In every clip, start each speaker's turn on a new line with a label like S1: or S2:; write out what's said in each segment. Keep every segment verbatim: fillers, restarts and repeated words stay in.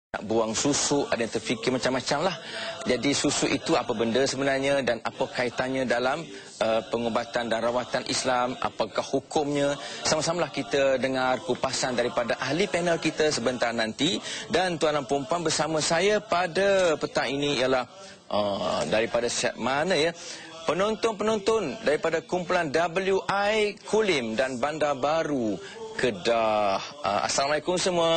S1: Nak buang susu, ada yang terfikir macam-macam lah. Jadi susu itu apa benda sebenarnya dan apa kaitannya dalam uh, pengubatan dan rawatan Islam, apakah hukumnya. Sama-samalah kita dengar kupasan daripada ahli panel kita sebentar nanti. Dan tuan dan puan bersama saya pada petang ini ialah uh, daripada siap mana ya, penonton-penonton daripada kumpulan W I Kulim dan Bandar Baru Kedah. Uh, Assalamualaikum semua.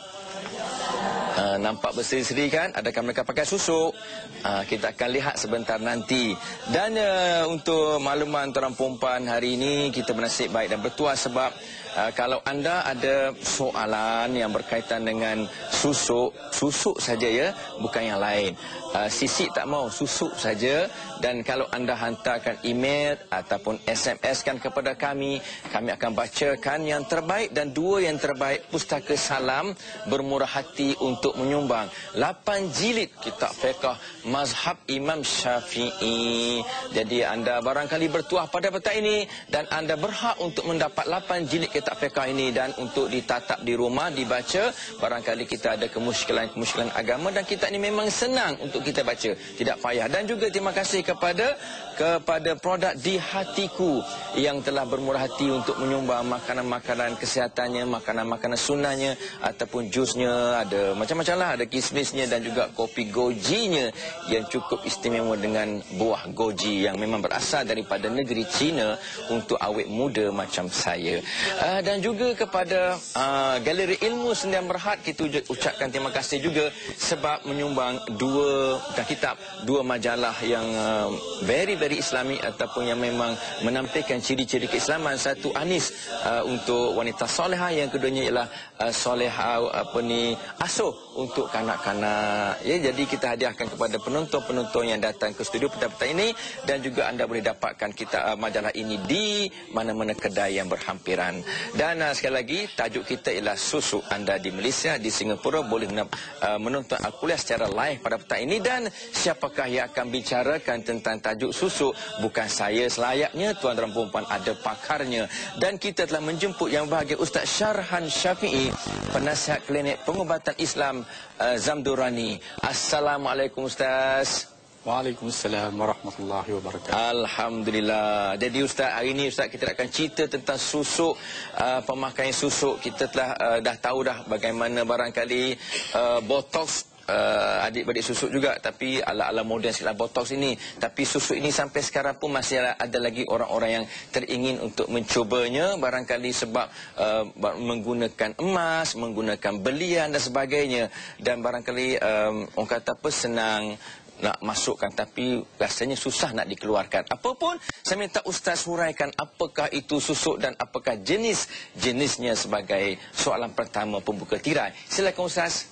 S1: Uh, nampak berseri-seri kan? Adakah mereka pakai susuk? Uh, kita akan lihat sebentar nanti. Dan uh, untuk makluman tuan-tuan puan hari ini kita bernasib baik dan bertuah sebab uh, kalau anda ada soalan yang berkaitan dengan susuk, susuk saja ya, bukan yang lain. Uh, sisik tak mau, susuk saja. Dan kalau anda hantarkan email ataupun S M S kan kepada kami, kami akan bacakan yang terbaik dan dua yang terbaik Pustaka Salam Bermurah Hati untuk menyumbang lapan jilid kitab fiqh mazhab Imam Syafi'i. Jadi anda barangkali bertuah pada petang ini dan anda berhak untuk mendapat lapan jilid kitab fiqh ini dan untuk ditatap di rumah, dibaca. Barangkali kita ada kemusykilan-kemusykilan agama dan kitab ini memang senang untuk kita baca, tidak payah. Dan juga terima kasih kepada kepada produk Di Hatiku yang telah bermurah hati untuk menyumbang makanan-makanan kesihatannya, makanan-makanan sunnahnya ataupun jusnya, ada macam-macam lah, ada kismisnya dan juga kopi gojinya yang cukup istimewa dengan buah goji yang memang berasal daripada negeri China untuk awet muda macam saya. Uh, dan juga kepada uh, Galeri Ilmu Sendian Berhad kita ucapkan terima kasih juga sebab menyumbang dua bukan kitab, dua majalah yang uh, very very islami ataupun yang memang menampilkan ciri-ciri keislaman. Satu Anis uh, untuk wanita solehah, yang keduanya ialah uh, solehah apa ni asuh untuk kanak-kanak. Ya, jadi kita hadiahkan kepada penonton-penonton yang datang ke studio petang-petang ini dan juga anda boleh dapatkan kita uh, majalah ini di mana-mana kedai yang berhampiran. Dan uh, sekali lagi tajuk kita ialah susu. Anda di Malaysia, di Singapura boleh uh, menonton Al-Kuliah secara live pada petang ini. Dan siapakah yang akan bicarakan tentang tajuk susu? Bukan saya selayaknya, tuan dan puan ada pakarnya. Dan kita telah menjemput yang bahagia Ustaz Syarhan Syafi'i, penasihat klinik pengubatan Islam uh, Zamdurani. Assalamualaikum Ustaz.
S2: Waalaikumsalam warahmatullahi wabarakatuh.
S1: Alhamdulillah. Jadi Ustaz, hari ini Ustaz kita akan cerita tentang susuk, uh, pemakaian susuk. Kita telah uh, dah tahu dah bagaimana barangkali uh, botox, uh, adik-beradik susuk juga, tapi ala-ala moden sikitlah botox ini. Tapi susuk ini sampai sekarang pun masih ada lagi orang-orang yang teringin untuk mencubanya, barangkali sebab uh, menggunakan emas, menggunakan belian dan sebagainya. Dan barangkali um, orang kata apa, senang nak masukkan tapi rasanya susah nak dikeluarkan. Apapun, saya minta Ustaz huraikan apakah itu susuk dan apakah jenis-jenisnya sebagai soalan pertama pembuka tirai. Silakan Ustaz.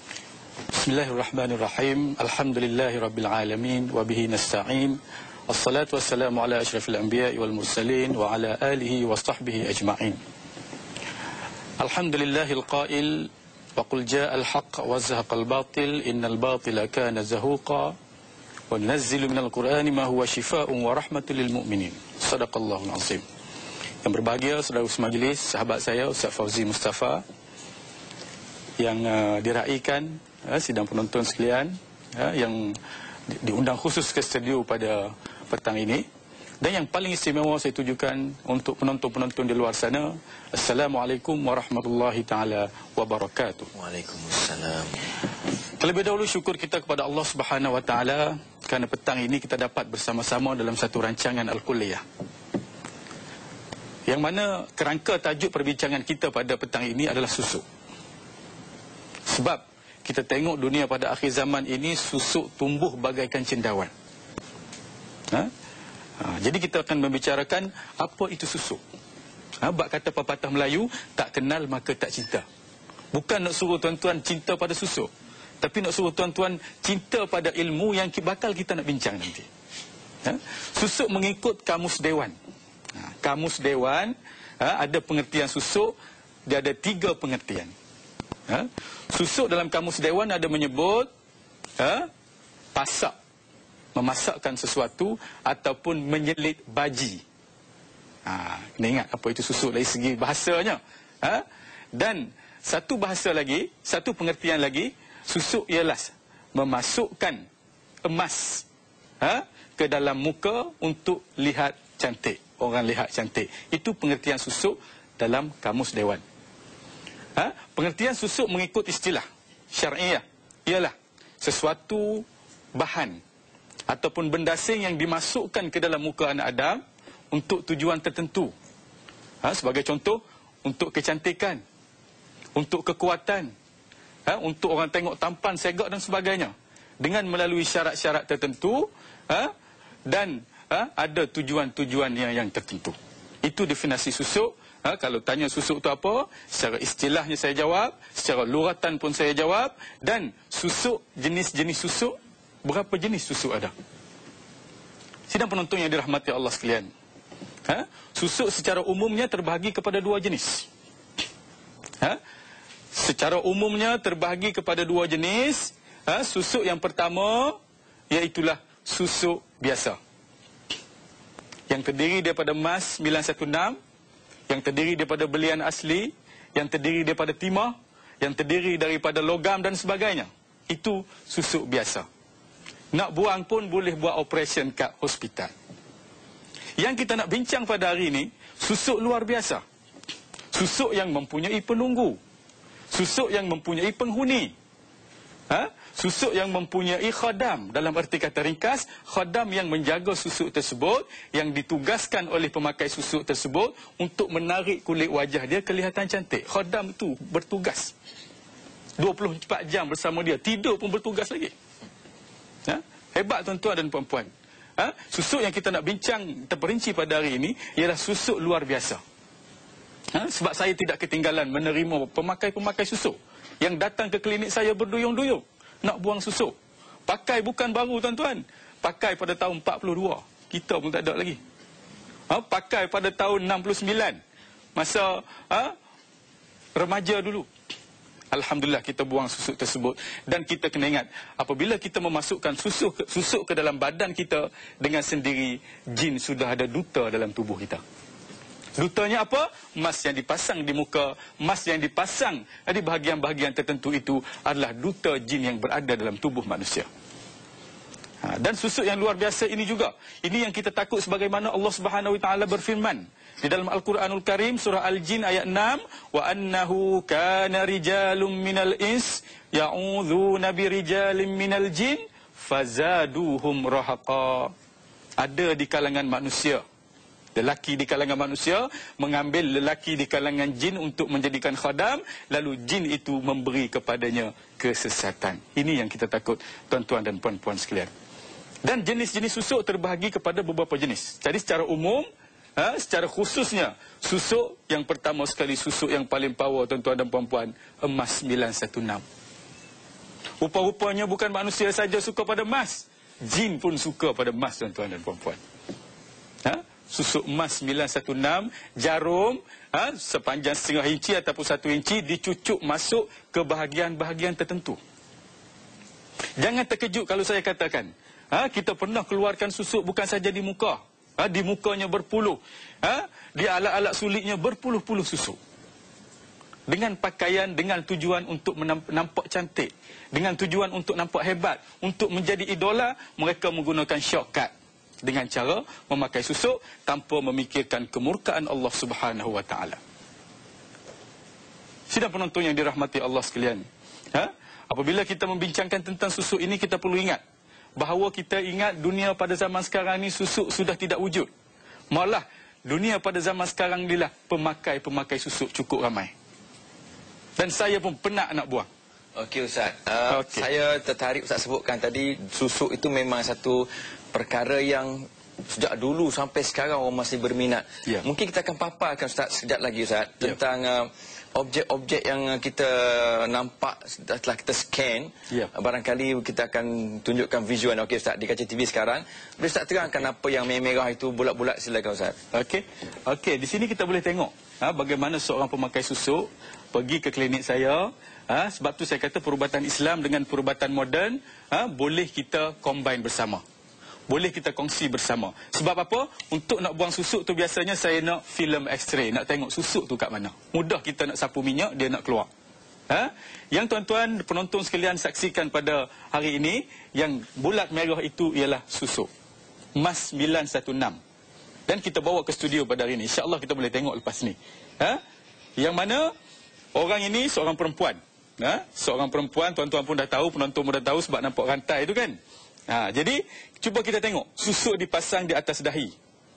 S2: Bismillahirrahmanirrahim. Alhamdulillahirabbil alamin wa bihi nasta'in. Wassalatu wassalamu ala asyrafil anbiya'i wal mursalin wa ala alihi wa sahbihi ajma'in. Alhamdulillahil qail وقل جاء الحق وزهق الباطل إن الباطل كان زهوقا وننزل من القرآن ما هو شفاء ورحمة للمؤمنين صدق الله العظيم. Yang berbahagia saudara semajlis, sahabat saya Ustaz Fauzi Mustafa yang uh, diraikan uh, sidang penonton sekalian uh, yang di diundang khusus ke studio pada petang ini. Dan yang paling istimewa saya tujukan untuk penonton-penonton di luar sana. Assalamualaikum warahmatullahi ta'ala wabarakatuh.
S1: Waalaikumsalam.
S2: Terlebih dahulu syukur kita kepada Allah Subhanahu wa ta'ala kerana petang ini kita dapat bersama-sama dalam satu rancangan Al-Kuliah, yang mana kerangka tajuk perbincangan kita pada petang ini adalah susuk. Sebab kita tengok dunia pada akhir zaman ini, susuk tumbuh bagaikan cendawan. Ha? Ha, jadi kita akan membicarakan apa itu susuk. Ha, bab kata pepatah Melayu, tak kenal maka tak cinta. Bukan nak suruh tuan-tuan cinta pada susuk, tapi nak suruh tuan-tuan cinta pada ilmu yang bakal kita nak bincang nanti. Ha? Susuk mengikut Kamus Dewan. Ha, Kamus Dewan ha, ada pengertian susuk, dia ada tiga pengertian. Ha? Susuk dalam Kamus Dewan ada menyebut ha, pasak, memasakkan sesuatu ataupun menyelit baji. Ha, kena ingat apa itu susuk dari segi bahasanya. Ha? Dan satu bahasa lagi, satu pengertian lagi, susuk ialah memasukkan emas ha, ke dalam muka untuk lihat cantik. Orang lihat cantik. Itu pengertian susuk dalam Kamus Dewan. Ha? Pengertian susuk mengikut istilah syar'iyah ialah sesuatu bahan ataupun benda asing yang dimasukkan ke dalam muka anak Adam untuk tujuan tertentu. Ha? Sebagai contoh, untuk kecantikan, untuk kekuatan, ha? Untuk orang tengok tampan, segak dan sebagainya. Dengan melalui syarat-syarat tertentu, ha? Dan ha? ada tujuan-tujuan yang, yang tertentu. Itu definisi susuk. Ha, kalau tanya susuk itu apa, secara istilahnya saya jawab, secara luratan pun saya jawab. Dan susuk, jenis-jenis susuk, berapa jenis susuk ada? Sidang penonton yang dirahmati Allah sekalian, ha, susuk secara umumnya terbahagi kepada dua jenis. Ha, secara umumnya terbahagi kepada dua jenis. Ha, susuk yang pertama, iaitulah susuk biasa, yang terdiri daripada emas sembilan satu enam, yang terdiri daripada belian asli, yang terdiri daripada timah, yang terdiri daripada logam dan sebagainya. Itu susuk biasa. Nak buang pun boleh buat operation kat hospital. Yang kita nak bincang pada hari ini, susuk luar biasa. Susuk yang mempunyai penunggu. Susuk yang mempunyai penghuni. Ha? Susuk yang mempunyai khadam. Dalam arti kata ringkas, khadam yang menjaga susuk tersebut, yang ditugaskan oleh pemakai susuk tersebut untuk menarik kulit wajah dia kelihatan cantik. Khadam itu bertugas dua puluh empat jam bersama dia. Tidur pun bertugas lagi. Ha? Hebat tuan-tuan dan puan-puan. Ha? Susuk yang kita nak bincang terperinci pada hari ini ialah susuk luar biasa. Ha? Sebab saya tidak ketinggalan menerima pemakai-pemakai susuk yang datang ke klinik saya berduyung-duyung nak buang susuk. Pakai bukan baru tuan-tuan. Pakai pada tahun empat puluh dua. Kita pun tak ada lagi. Ha? Pakai pada tahun enam puluh sembilan. Masa ha? remaja dulu. Alhamdulillah kita buang susuk tersebut. Dan kita kena ingat, apabila kita memasukkan susuk, susuk ke dalam badan kita, dengan sendiri jin sudah ada duta dalam tubuh kita. Dutanya apa? Emas yang dipasang di muka, emas yang dipasang di bahagian-bahagian tertentu itu adalah duta jin yang berada dalam tubuh manusia. Ha, dan susuk yang luar biasa ini juga, ini yang kita takut sebagaimana Allah Subhanahu Wa Taala berfirman di dalam Al-Quranul Karim surah Al-Jin ayat enam, wa annahu kana rijalun minal ins ya'udzuuna birijalin minal jin fazaduhum rahaqa. Ada di kalangan manusia, lelaki di kalangan manusia mengambil lelaki di kalangan jin untuk menjadikan khadam, lalu jin itu memberi kepadanya kesesatan. Ini yang kita takut tuan-tuan dan puan-puan sekalian. Dan jenis-jenis susuk terbahagi kepada beberapa jenis. Jadi secara umum, ha, secara khususnya, susuk yang pertama sekali, susuk yang paling power tuan-tuan dan puan-puan, emas sembilan satu enam. Rupa-rupanya bukan manusia saja suka pada emas, jin pun suka pada emas tuan-tuan dan puan-puan. Ha? Susuk emas sembilan satu enam, jarum ha, sepanjang setengah inci ataupun satu inci dicucuk masuk ke bahagian-bahagian tertentu. Jangan terkejut kalau saya katakan, ha, kita pernah keluarkan susuk bukan saja di muka, ha, di mukanya berpuluh, ha, di alat-alat sulitnya berpuluh-puluh susuk. Dengan pakaian, dengan tujuan untuk nampak cantik, dengan tujuan untuk nampak hebat, untuk menjadi idola, mereka menggunakan shortcut dengan cara memakai susuk tanpa memikirkan kemurkaan Allah Subhanahu Wa Taala. Sidang penonton yang dirahmati Allah sekalian, ha? Apabila kita membincangkan tentang susuk ini, kita perlu ingat bahawa kita ingat dunia pada zaman sekarang ni susuk sudah tidak wujud. Malah dunia pada zaman sekarang inilah pemakai-pemakai susuk cukup ramai. Dan saya pun penat nak buang.
S1: Okey Ustaz, uh, okay. Saya tertarik Ustaz sebutkan tadi, susuk itu memang satu perkara yang sejak dulu sampai sekarang orang masih berminat. Yeah. Mungkin kita akan paparkan Ustaz sekejap lagi Ustaz, yeah, tentang uh, objek-objek yang kita nampak setelah kita scan. Yeah. Barangkali kita akan tunjukkan visual. Okey Ustaz, di kaca T V sekarang. Boleh Ustaz terangkan apa yang merah-merah itu, bulat-bulat, silakan Ustaz.
S2: Okey. Okey, di sini kita boleh tengok ha, bagaimana seorang pemakai susuk pergi ke klinik saya. Ha, sebab tu saya kata perubatan Islam dengan perubatan moden ha, boleh kita combine bersama. Boleh kita kongsi bersama. Sebab apa? Untuk nak buang susuk tu biasanya saya nak film X-ray, nak tengok susuk tu kat mana. Mudah kita nak sapu minyak, dia nak keluar. Ha? Yang tuan-tuan penonton sekalian saksikan pada hari ini, yang bulat merah itu ialah susuk. Mas sembilan satu enam. Dan kita bawa ke studio pada hari ini. InsyaAllah kita boleh tengok lepas ni. Ha? Yang mana orang ini seorang perempuan. Ha? Seorang perempuan, tuan-tuan pun dah tahu, penonton pun dah tahu sebab nampak rantai itu kan. Ha, jadi, cuba kita tengok. Susuk dipasang di atas dahi.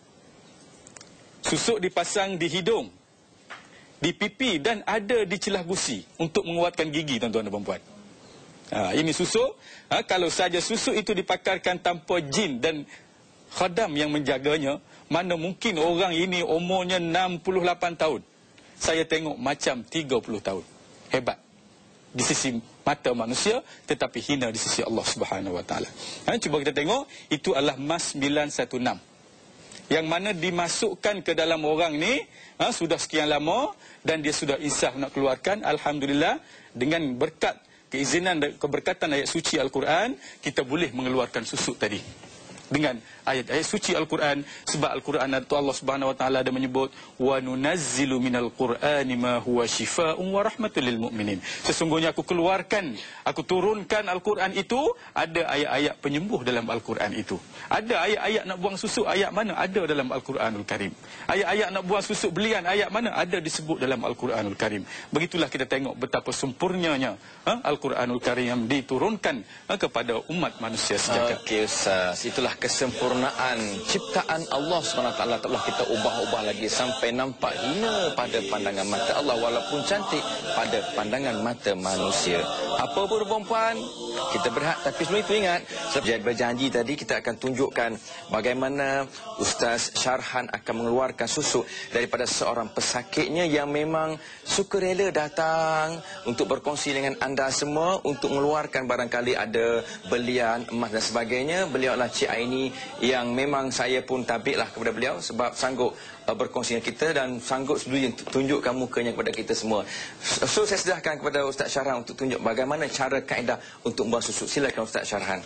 S2: Susuk dipasang di hidung, di pipi, dan ada di celah gusi untuk menguatkan gigi, tuan-tuan dan perempuan. Ha, ini susuk. Ha, kalau saja susuk itu dipakarkan tanpa jin dan khadam yang menjaganya, mana mungkin orang ini umurnya enam puluh lapan tahun. Saya tengok macam tiga puluh tahun. Hebat di sisi mata manusia, tetapi hina di sisi Allah Subhanahu Wa Taala. Ha, cuba kita tengok, itu adalah mas sembilan satu enam. Yang mana dimasukkan ke dalam orang ni, ha, sudah sekian lama, dan dia sudah insaf nak keluarkan. Alhamdulillah, dengan berkat keizinan dan keberkatan ayat suci Al-Quran, kita boleh mengeluarkan susuk tadi dengan ayat-ayat suci Al-Quran. Sebab Al-Quran itu Allah Subhanahu Wa Taala ada menyebut, wa nunazzilu minal Qur'ani ma huwa shifaa'un wa rahmatul lil mu'minin. Sesungguhnya aku keluarkan, aku turunkan Al-Quran itu, ada ayat-ayat penyembuh dalam Al-Quran itu. Ada ayat-ayat nak buang susuk, ayat mana? Ada dalam Al-Quranul Karim. Ayat-ayat nak buang susuk belian, ayat mana? Ada disebut dalam Al-Quranul Karim. Begitulah kita tengok betapa sempurnanya ha, Al-Quranul Karim yang diturunkan ha, kepada umat manusia sejagat.
S1: Okey Ustaz, itulah kesempurnaan ciptaan Allah subhanahu wa taala. Telah kita ubah-ubah lagi sampai nampak hina pada pandangan mata Allah, walaupun cantik pada pandangan mata manusia. Apa pun perempuan, kita berhak. Tapi sebelum itu ingat, saya berjanji tadi kita akan tunjukkan bagaimana Ustaz Syarhan akan mengeluarkan susuk daripada seorang pesakitnya yang memang sukarela datang untuk berkongsi dengan anda semua, untuk mengeluarkan barangkali ada belian, emas dan sebagainya. Beliau adalah Cik Aini yang memang saya pun tabiklah kepada beliau sebab sanggup uh, berkongsi dengan kita dan sanggup sebenarnya tunjukkan mukanya kepada kita semua. So saya sedahkan kepada Ustaz Syarhan untuk tunjuk bagaimana cara kaedah untuk membuang susuk. Silakan Ustaz Syarhan.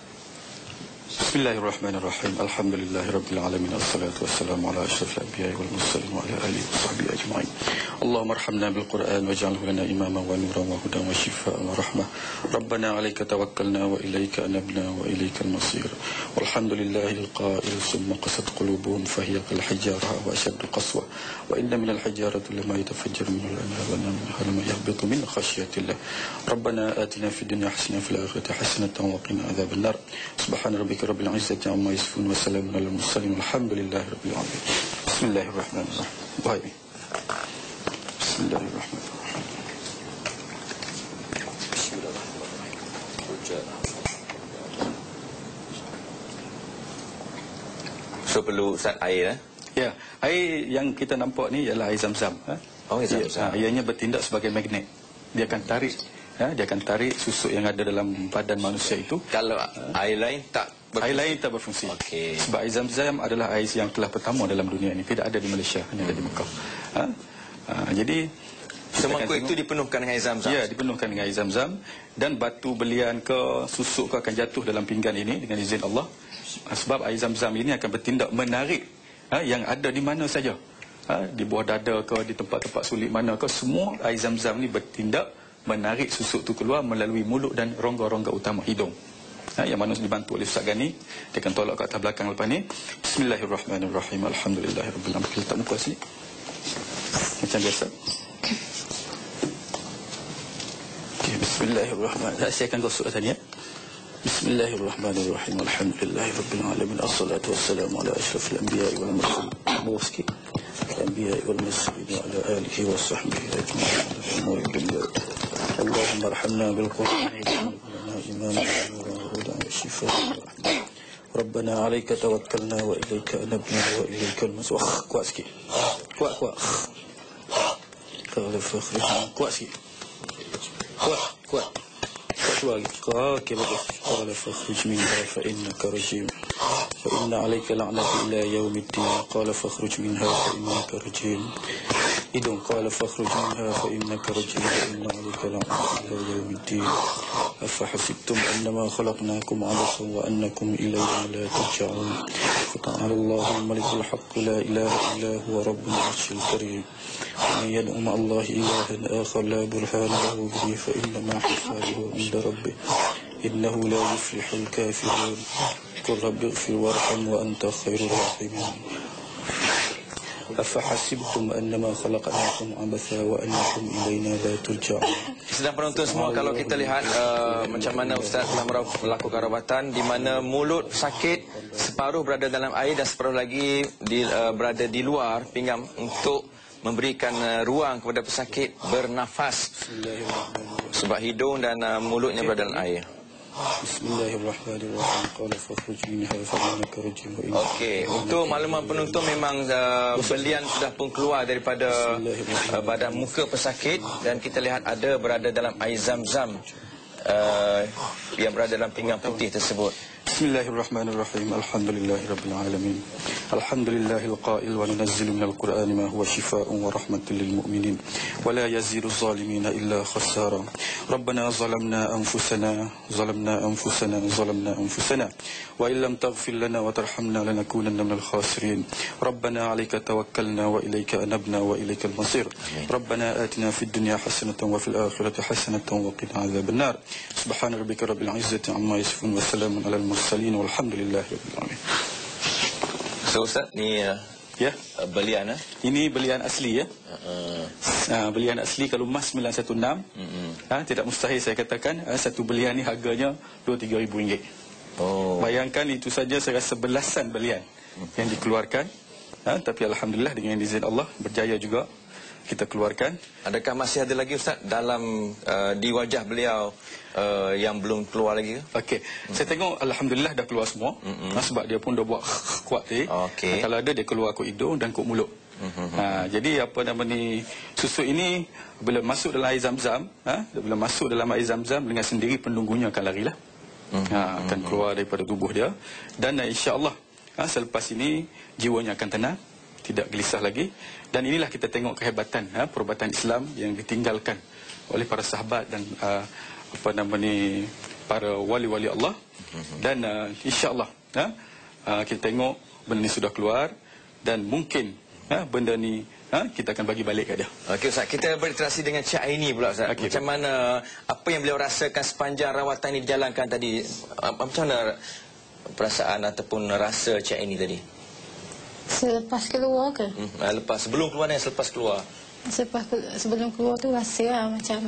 S2: Bismillahirrahmanirrahim. Alhamdulillahirabbil alamin. Wassalatu wassalamu ala asyrafil anbiya'i wal mursalin wa ala alihi washabbihi ajma'in. Allahumma arhamna bil Qur'an waj'alhu lana imaman wa nuran wa hudan wa shifaa'an wa rahmah. Rabbana 'alaika tawakkalna wa ilaika anabna wa ilaikal masir. Walhamdulillahil qa'il summa qasat qulubuhum fahiya kal hijarah wa ashaddu qaswa wa inna minal hijarati lama yatafajjaru minhu al-anhar wa minha lama yahbitu min khashyatillah. Rabbana atina fid dunya hasanatan wa fil akhirati hasanatan wa qina adzaban nar. Subhana rabbika rabbil izzati amma yasifun wa salamun alal mursalin walhamdulillahi rabbil alamin. Bismillahirrahmanirrahim. Baik. Bismillahirrahmanirrahim.
S1: So perlu Ustaz air eh?
S2: Ya, air yang kita nampak ni ialah air Zam-Zam. Ha?
S1: Oh, air Zam-Zam.
S2: Ya, ianya bertindak sebagai magnet. Dia akan tarik, ha? dia akan tarik susuk yang ada dalam badan manusia itu.
S1: Kalau ha? air lain tak berfungsi.
S2: Air lain tak berfungsi.
S1: Okey.
S2: Sebab air Zam-Zam adalah air yang telah pertama dalam dunia ini. Tidak ada di Malaysia, hanya hmm. ada di Mekah. Ha? Ha, jadi
S1: semangkuk itu dipenuhkan dengan air Zam-Zam.
S2: Ya, dipenuhkan dengan air Zam-Zam, dan batu belian ke susuk ke akan jatuh dalam pinggan ini dengan izin Allah. Sebab air Zam-Zam ini akan bertindak menarik ha, yang ada di mana saja. Ha, di bawah dada ke, di tempat-tempat sulit mana ke, semua air Zam-Zam ini bertindak menarik susuk itu keluar melalui mulut dan rongga-rongga utama hidung. Ha, yang mana dibantu oleh Ustaz Gani. Dia akan tolak ke atas belakang lepas ni. Bismillahirrahmanirrahim. Alhamdulillahirabbil alamin. Kita letak muka sini. Macam biasa. Okay, bismillahirrahmanirrahim. Saya akan gosok tadi ya. Bismillahirrahmanirrahim. Alhamdulillahirabbil alamin. Assalatu wassalamu ala asyrafil anbiya'i wal mursalin. Muski. Anbiya'i wal mursalin wa ala alihi wa sahbihi ajma'in. Allahumma arhamna bil Qur'an waj'alna imaman wa hudan wa shifaa'an wa rahmah. Rabbana 'alaika tawakkalna wa ilaika anabna wa ilaikal masir. Kuat sikit. Kuat kuat. Kalau fakhrij kuat sikit. Kuat kuat. Kuat lagi. Okey bagus. Qala fakhrij minha fa innaka rajim. Fa inna 'alaika la'nati ila yaumiddin. Qala fakhrij minha fa innaka rajim. Hidung. Qala fakhrij minha fa innaka rajim. Fa inna 'alaika la'nati ila yaumiddin. Afa hasibtum annama khalaqnakum 'abathan wa annakum ilayna la turja'un. Fata'ala Allahul malikul haqq la ilaha illa huwa rabbul 'arsyil karim. من يدع مع الله إلها آخر لا برهان له به فإنما حسابه عند ربه إنه لا يفلح الكافرون قل رب اغفر وارحم وأنت خير الراحمين أفحسبتم أنما خلقناكم عبثا وأنكم إلينا لا ترجعون.
S1: Sedang penonton semua, kalau kita lihat uh, macam mana Ustaz telah melakukan rawatan di mana mulut sakit, separuh berada dalam air dan separuh lagi di, uh, berada di luar pinggang untuk memberikan uh, ruang kepada pesakit bernafas sebab hidung dan uh, mulutnya berada dalam air.
S2: Bismillahirrahmanirrahim. Qala fakhruj minha fa'innaka rajim.
S1: Okey, untuk makluman penonton memang uh, belian sudah pun keluar daripada uh, badan muka pesakit dan kita lihat ada berada dalam air zam-zam uh, yang berada dalam pinggang putih tersebut.
S2: Bismillahirrahmanirrahim. Alhamdulillahirabbil alamin. Alhamdulillahil qail wa nunazzilu minal qur'ani ma huwa shifaa'un wa rahmatun lil mu'minin wa la yazidu adh-dhalimina illa khasara. Rabbana zalamna anfusana zalamna anfusana zalamna anfusana wa illam taghfir lana wa tarhamna lanakunanna minal khasirin. Rabbana 'alaika tawakkalna wa ilaika anabna wa ilaikal masir. Rabbana atina fid dunya hasanatan wa fil akhirati hasanatan wa qina adzaban nar. Subhana rabbika rabbil 'izzati 'amma yasifun wa salamun 'alal mursalin walhamdulillahirabbil alamin.
S1: So Ustaz, ni uh,
S2: ya,
S1: uh, belian eh?
S2: Ini belian asli ya.
S1: Uh,
S2: uh, belian asli kalau emas sembilan satu enam. Uh-uh. Ha, tidak mustahil saya katakan uh, satu belian ni harganya dua tiga ribu ringgit. Oh. Bayangkan itu saja saya rasa belasan belian uh-huh. yang dikeluarkan. Ha, tapi alhamdulillah dengan izin Allah berjaya juga kita keluarkan.
S1: Adakah masih ada lagi Ustaz dalam uh, di wajah beliau uh, yang belum keluar lagi?
S2: Okey, hmm. saya tengok alhamdulillah dah keluar semua. Hmm. Ha, sebab dia pun dah buat kuat tadi.
S1: Okay.
S2: Ha, kalau ada dia keluar kok hidung dan kok mulut. Hmm. Ha, jadi apa nama ni, susu ini bila masuk dalam air zam-zam, ha, bila masuk dalam air zam-zam dengan sendiri penunggunya akan larilah. Hmm. Ha, akan keluar daripada tubuh dia dan uh, insya-Allah ha, selepas ini jiwanya akan tenang, tidak gelisah lagi. Dan inilah kita tengok kehebatan ha, perubatan Islam yang ditinggalkan oleh para sahabat dan uh, apa nama ni, para wali-wali Allah. Dan uh, insya-Allah ha, uh, kita tengok benda ni sudah keluar dan mungkin ha, benda ni ha, kita akan bagi balik kat dia.
S1: Okey Ustaz, kita berinteraksi dengan Cik Aini pula Ustaz. Okay, macam mana, apa yang beliau rasakan sepanjang rawatan ini dijalankan tadi? Macam mana perasaan ataupun rasa Cik Aini tadi?
S3: Selepas keluar ke?
S1: Hmm, lepas, sebelum keluar dan selepas keluar.
S3: Selepas, sebelum keluar tu rasa lah macam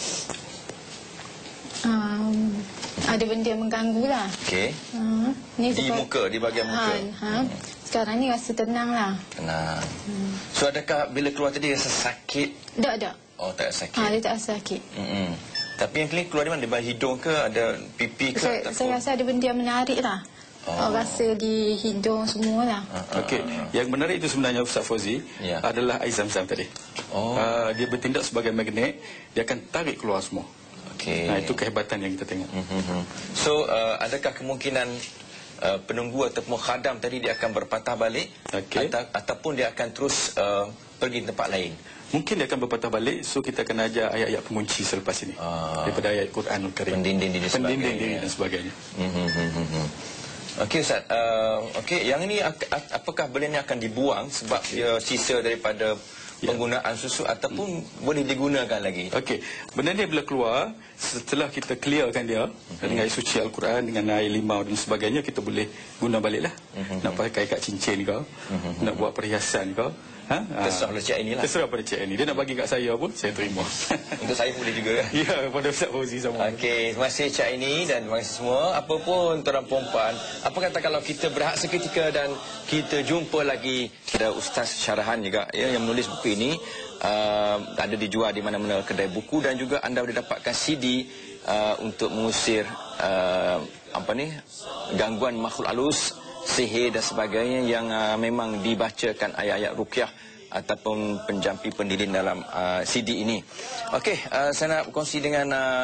S3: um, ada benda yang mengganggu lah.
S1: Okey.
S3: Uh,
S1: di sebab, muka, di bahagian muka.
S3: Ha, ha. Sekarang ni rasa tenang lah.
S1: Tenang. Hmm. So adakah bila keluar tadi rasa sakit?
S3: Tak, tak.
S1: Oh, tak sakit.
S3: Ha, dia tak rasa sakit.
S1: Hmm. Tapi yang kali keluar di mana? Di bawah hidung ke? Ada pipi ke?
S3: Saya, saya rasa ada benda yang menarik lah. Oh. Rasa di hidung semua lah.
S2: Okey, yang menarik itu sebenarnya Ustaz Fauzi ya. adalah air zam-zam tadi. Oh. Uh, dia bertindak sebagai magnet, dia akan tarik keluar semua. Okey. Nah, itu kehebatan yang kita tengok.
S1: Mm-hmm. So, uh, adakah kemungkinan uh, penunggu ataupun khadam tadi dia akan berpatah balik okay. Ata- ataupun dia akan terus uh, pergi ke tempat lain?
S2: Mungkin dia akan berpatah balik, so kita akan ajar ayat-ayat pengunci selepas ini. Uh, daripada ayat Quranul Karim.
S1: Pendinding diri sebagainya.
S2: Pendinding diri dan sebagainya.
S1: Mm-hmm. Okey Ustaz, uh, okey, yang ini apakah belian ini akan dibuang sebab okay. dia sisa daripada ya. penggunaan susu ataupun hmm. boleh digunakan lagi?
S2: Okey, benda ni bila keluar, setelah kita clearkan dia hmm. dengan air suci Al-Quran, dengan air limau dan sebagainya, kita boleh guna balik lah. Hmm. Nak pakai kat cincin kau, hmm. nak buat perhiasan kau. Ha?
S1: Terserah pada Cik Aini lah.
S2: Terserah pada Cik Aini. Dia nak bagi kat saya pun, saya terima.
S1: Untuk saya boleh juga.
S2: Ya, pada Ustaz Fauzi sama.
S1: Okey, terima kasih Cik Aini dan terima kasih semua. Apapun tuan perempuan, apa kata kalau kita berehat seketika dan kita jumpa lagi ada Ustaz Syarahan juga ya, yang menulis buku ini. Uh, ada dijual di mana-mana kedai buku dan juga anda boleh dapatkan C D uh, untuk mengusir uh, apa ni, gangguan makhluk halus, sihir dan sebagainya yang uh, memang dibacakan ayat-ayat ruqyah ataupun penjampi pendilin dalam uh, C D ini. Okey, uh, saya nak berkongsi dengan uh,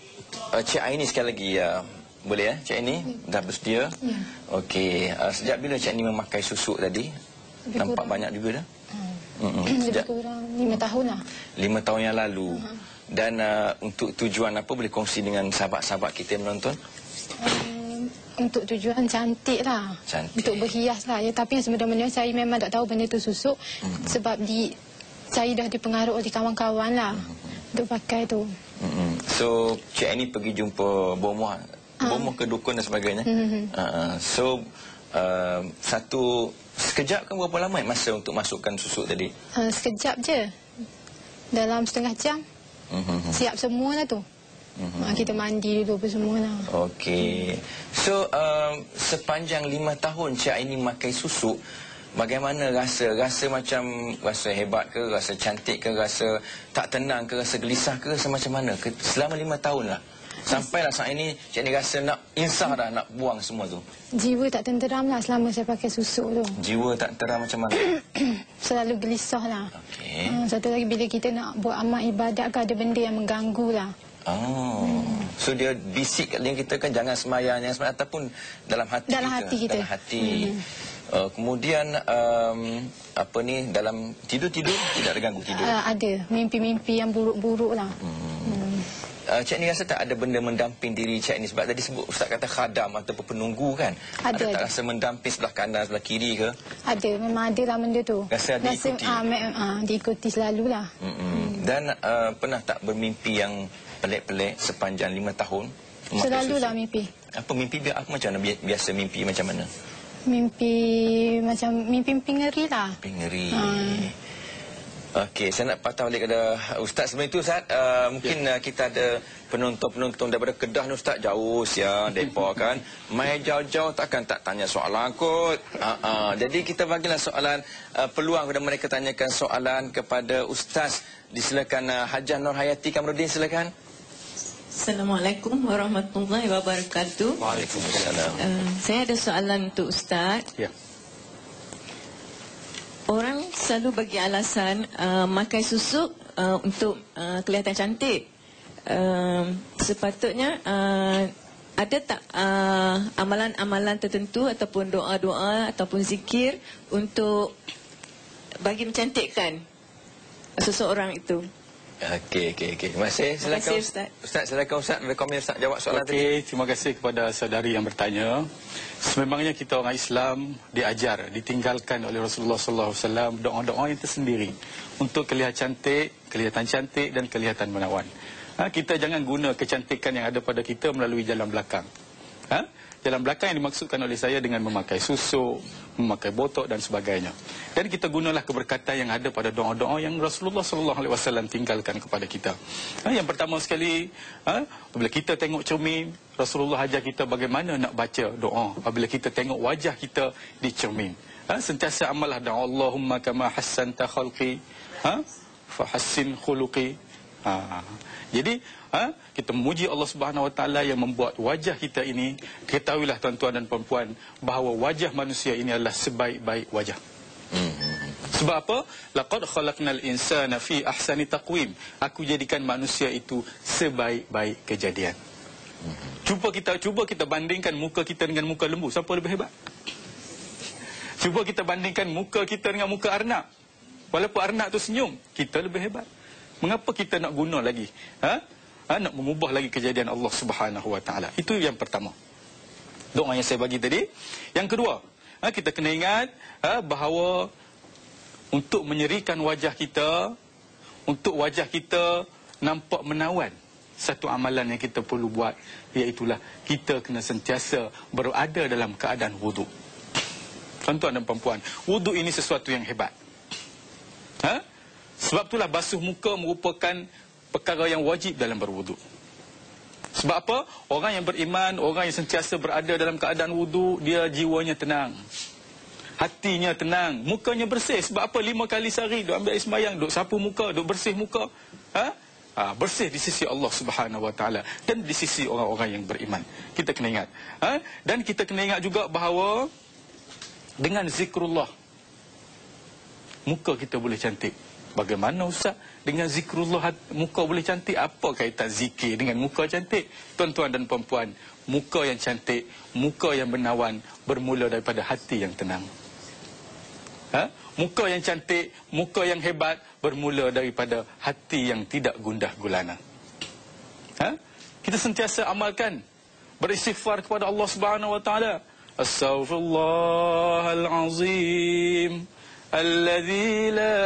S1: uh, Cik Aini sekali lagi. Uh, boleh ya, Cik Aini? Dah bersedia? Ya. Okey, uh, sejak bila Cik Aini memakai susuk tadi? Lebih nampak kurang. Banyak juga dah? Hmm.
S3: Lebih kurang lima tahun lah.
S1: Lima tahun yang lalu. Uh-huh. Dan uh, untuk tujuan apa boleh kongsi dengan sahabat-sahabat kita yang menonton?
S3: Um, Untuk tujuan cantik lah. Cantik. Untuk berhias lah ya. Tapi yang sebenarnya saya memang tak tahu benda tu susuk. Mm-hmm. Sebab di saya dah dipengaruh oleh kawan-kawan lah mm-hmm. untuk pakai tu.
S1: Mm-hmm. So Cik Aini pergi jumpa bomoh, uh. bomoh ke dukun dan sebagainya. Mm-hmm. uh, So uh, satu sekejap ke berapa lama masa untuk masukkan susuk tadi?
S3: Uh, sekejap je, dalam setengah jam. Mm-hmm. Siap semua lah tu. Mm-hmm. Kita mandi dulu apa semua lah.
S1: Okey. So um, sepanjang lima tahun Cik Aini memakai susuk, bagaimana rasa? Rasa macam rasa hebat ke, rasa cantik ke, rasa tak tenang ke, rasa gelisah ke, rasa macam mana? Selama lima tahun lah. Sampailah saat ini Cik Aini rasa nak insah dah, nak buang semua tu.
S3: Jiwa tak tenteram lah selama saya pakai susuk tu.
S1: Jiwa tak tenteram macam mana?
S3: Selalu gelisah lah.
S1: Okey.
S3: Hmm, satu lagi bila kita nak buat amal ibadat ke ada benda yang mengganggu lah.
S1: Oh, hmm. So dia bisik kat telinga kita kan jangan semayang, jangan semayang ataupun dalam hati
S3: dalam
S1: kita.
S3: Hati kita.
S1: Dalam hati. Hmm. Uh, kemudian um, apa ni dalam tidur-tidur tidak ada ganggu tidur.
S3: Uh, ada mimpi-mimpi yang buruk-buruk lah. Hmm.
S1: Hmm. Uh, Cik Ni rasa tak ada benda mendamping diri Cik Ni sebab tadi sebut Ustaz kata khadam ataupun penunggu kan?
S3: Ada,
S1: ada tak
S3: ada.
S1: rasa mendamping sebelah kanan sebelah kiri ke?
S3: Ada, memang ada lah benda tu.
S1: Rasa diikuti.
S3: Rasa, uh, uh, diikuti selalulah.
S1: Hmm. Hmm. Dan uh, pernah tak bermimpi yang pelik-pelik sepanjang lima tahun?
S3: Selalulah mimpi.
S1: Apa mimpi apa macam mana biasa mimpi macam mana?
S3: Mimpi macam mimpi-mimpi ngeri lah.
S1: Mimpi ngeri.
S3: Hmm.
S1: Okey, saya nak patah balik kepada Ustaz sebelum itu Ustaz. Uh, mungkin ya. uh, kita ada penonton-penonton daripada Kedah ni Ustaz, jauh siang Depok kan. Mai jauh-jauh takkan tak tanya soalan kot. Uh, uh, jadi kita bagilah soalan uh, peluang kepada mereka tanyakan soalan kepada Ustaz. Disilakan uh, Hajah Nur Hayati Kamruddin, silakan.
S4: Assalamualaikum warahmatullahi wabarakatuh.
S1: Waalaikumsalam.
S4: Uh, saya ada soalan untuk Ustaz.
S2: Ya.
S4: Orang selalu bagi alasan uh, makai susuk uh, untuk uh, kelihatan cantik. Uh, sepatutnya uh, ada tak uh, amalan-amalan tertentu ataupun doa-doa ataupun zikir untuk bagi mencantikkan seseorang itu?
S1: Okey, okey, okey. Terima kasih. Silakan
S4: Terima kasih, Ustaz.
S1: Ustaz, silakan Ustaz. Rekomen Ustaz jawab soalan
S2: okay, tadi. Okey, terima kasih kepada saudari yang bertanya. Sememangnya kita orang Islam diajar, ditinggalkan oleh Rasulullah sallallahu alaihi wasallam doa-doa yang tersendiri untuk kelihatan cantik, kelihatan cantik dan kelihatan menawan. Ha, kita jangan guna kecantikan yang ada pada kita melalui jalan belakang. Ha? Jalan belakang yang dimaksudkan oleh saya dengan memakai susuk, memakai botok dan sebagainya. Dan kita gunalah keberkatan yang ada pada doa-doa yang Rasulullah sallallahu alaihi wasallam tinggalkan kepada kita. Ha, yang pertama sekali, ha, apabila kita tengok cermin, Rasulullah ajar kita bagaimana nak baca doa apabila kita tengok wajah kita di cermin. Ha, sentiasa amallah doa Allahumma kama hassanta khalqi, ha, fa hassin khuluqi. Ha, jadi ha, kita memuji Allah Subhanahu Wa Taala yang membuat wajah kita ini. Ketahuilah tuan-tuan dan puan-puan bahawa wajah manusia ini adalah sebaik-baik wajah. Sebab apa? Laqad khalaqnal insana fi ahsani taqwim. Aku jadikan manusia itu sebaik-baik kejadian. Cuba kita cuba kita bandingkan muka kita dengan muka lembu, siapa lebih hebat? Cuba kita bandingkan muka kita dengan muka arnab. Walaupun arnab tu senyum, kita lebih hebat. Mengapa kita nak guna lagi? Ha? Ha? Nak mengubah lagi kejadian Allah Subhanahu Wa Taala. Itu yang pertama. Doa yang saya bagi tadi. Yang kedua, ha, kita kena ingat ha, bahawa untuk menyerikan wajah kita, untuk wajah kita nampak menawan, satu amalan yang kita perlu buat, iaitulah kita kena sentiasa berada dalam keadaan wuduk. Tuan-tuan dan perempuan, wuduk ini sesuatu yang hebat. Ha? Sebab itulah basuh muka merupakan perkara yang wajib dalam berwuduk. Sebab apa? Orang yang beriman, orang yang sentiasa berada dalam keadaan wuduk, dia jiwanya tenang, hatinya tenang, mukanya bersih. Sebab apa? Lima kali sehari duk ambil air sembahyang, duk sapu muka, duk bersih muka. Ha? Ha, bersih di sisi Allah Subhanahu Wa Taala dan di sisi orang-orang yang beriman. Kita kena ingat. Ha? Dan kita kena ingat juga bahawa dengan zikrullah muka kita boleh cantik. Bagaimana Ustaz? Dengan zikrullah muka boleh cantik? Apa kaitan zikir dengan muka cantik? Tuan-tuan dan puan-puan, muka yang cantik, muka yang menawan bermula daripada hati yang tenang. Ha? Muka yang cantik, muka yang hebat bermula daripada hati yang tidak gundah gulana. Ha? Kita sentiasa amalkan beristighfar kepada Allah Subhanahu Wa Taala. Astaghfirullahalazim. Alladzi la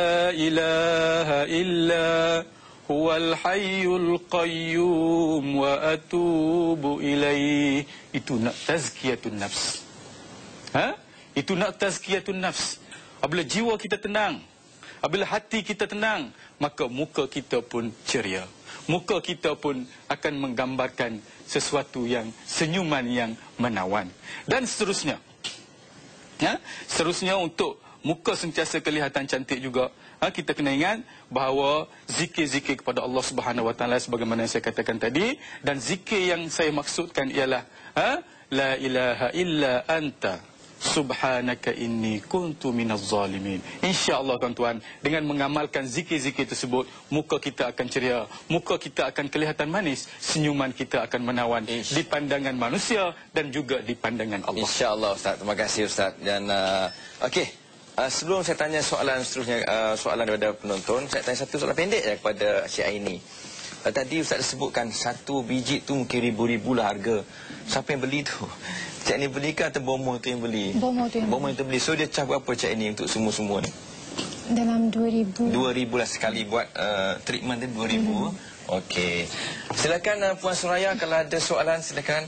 S2: ilaha illa huwal hayyul qayyum wa atubu ilaih. Itu nak tazkiyatun nafs. Ha? Itu nak tazkiyatun nafs. Apabila jiwa kita tenang, apabila hati kita tenang, maka muka kita pun ceria. Muka kita pun akan menggambarkan sesuatu yang senyuman yang menawan. Dan seterusnya. Ya? Seterusnya untuk muka sentiasa kelihatan cantik juga. Ha, kita kena ingat bahawa zikir-zikir kepada Allah Subhanahu Wa Taala sebagaimana yang saya katakan tadi, dan zikir yang saya maksudkan ialah ha, la ilaha illa anta subhanaka inni kuntu minaz zalimin. Insya-Allah tuan-tuan, dengan mengamalkan zikir-zikir tersebut, muka kita akan ceria, muka kita akan kelihatan manis, senyuman kita akan menawan di pandangan manusia dan juga di pandangan Allah.
S1: Insya-Allah Ustaz. Terima kasih Ustaz. Dan uh, okey. Uh, sebelum saya tanya soalan seterusnya, uh, soalan daripada penonton, saya tanya satu soalan pendek ya kepada Cik Aini. Uh, tadi Ustaz sebutkan satu biji tu mungkin ribu-ribu lah harga. Siapa yang beli tu? Cik Aini beli ke atau bomoh tu yang beli?
S3: Bomoh tu yang
S1: bomoh yang tu beli. So dia charge berapa Cik Aini untuk semua-semua ni?
S3: Dalam dua ribu.
S1: dua ribu lah sekali buat uh, treatment tu dua ribu. Hmm. Okey. Silakan uh, Puan Suraya, kalau ada soalan silakan.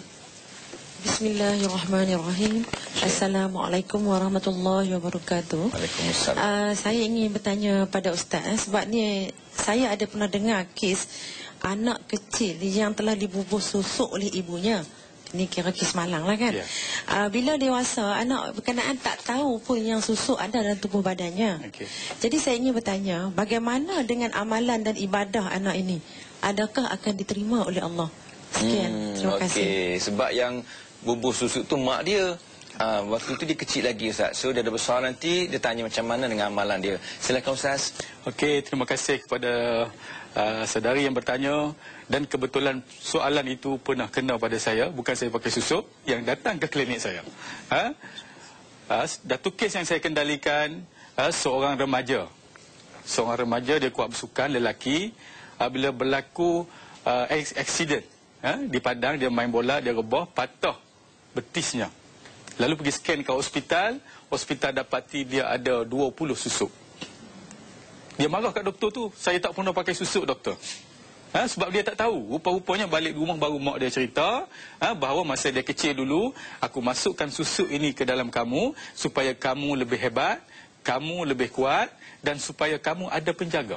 S5: Bismillahirrahmanirrahim. Assalamualaikum warahmatullahi wabarakatuh.
S1: Waalaikumsalam.
S5: Uh, saya ingin bertanya pada Ustaz, eh, sebab ni saya ada pernah dengar kes anak kecil yang telah dibubur susuk oleh ibunya. Ini kira kes malang lah kan. Yeah. Uh, bila dewasa, anak berkenaan tak tahu pun yang susuk ada dalam tubuh badannya. Okay. Jadi saya ingin bertanya, bagaimana dengan amalan dan ibadah anak ini? Adakah akan diterima oleh Allah? Sekian. Hmm, Terima
S1: okay.
S5: kasih.
S1: Sebab yang bubur susuk tu mak dia. Uh, waktu tu dia kecil lagi Ustaz. So dia dah besar nanti, dia tanya macam mana dengan amalan dia. Silakan Ustaz.
S2: Okey, terima kasih kepada uh, saudari yang bertanya. Dan kebetulan soalan itu pernah kena pada saya. Bukan saya pakai susuk, yang datang ke klinik saya. Ha? Uh, Datuk kes yang saya kendalikan, uh, seorang remaja. Seorang remaja, dia kuat bersukan, lelaki. Uh, bila berlaku uh, accident, uh, di padang, dia main bola, dia rebah, patah betisnya. Lalu pergi scan ke hospital, hospital dapati dia ada dua puluh susuk. Dia marah kat doktor tu, saya tak pernah pakai susuk doktor. Ha, sebab dia tak tahu. Rupa-rupanya balik rumah baru mak dia cerita, ha, bahawa masa dia kecil dulu, aku masukkan susuk ini ke dalam kamu supaya kamu lebih hebat, kamu lebih kuat, dan supaya kamu ada penjaga.